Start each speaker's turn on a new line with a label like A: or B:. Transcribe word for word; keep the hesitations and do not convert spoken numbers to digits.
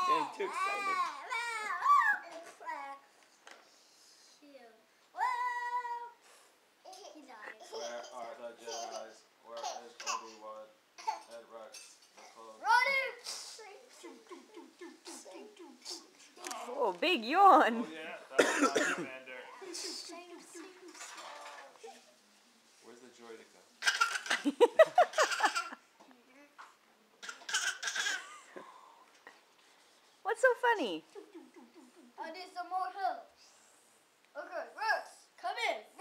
A: getting too excited.
B: Where are the Jedis? Where is Obi-Wan and Rex?
A: Oh, big yawn.
B: Oh yeah, that's my commander. Where's the droideka?
A: What's so funny?
C: I need some more help. Okay, Rex, come in.